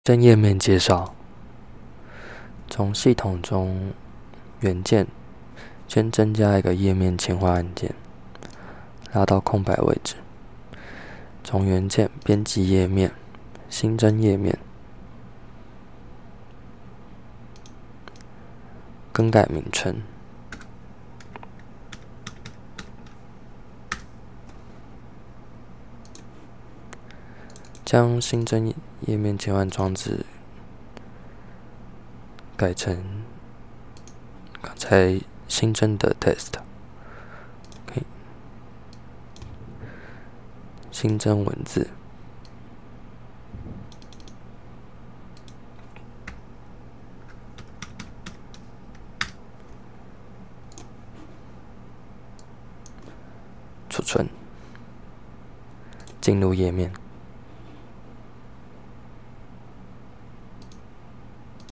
真页面介绍：从系统中元件先增加一个页面切换按键，拉到空白位置。从元件编辑页面，新增页面，更改名称。将新增页面切换装置改成刚才新增的 test。新增文字，储存，进入页面。